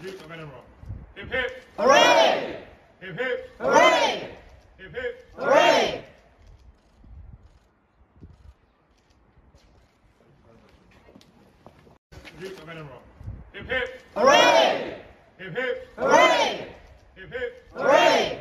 Salute the men and roll. Hip hip. Hooray! Hip hip. Hooray! Hip hip. Hooray! Salute the men and roll. Hip hip. Hooray! Hip hip. Hooray! Hip hip. Hooray!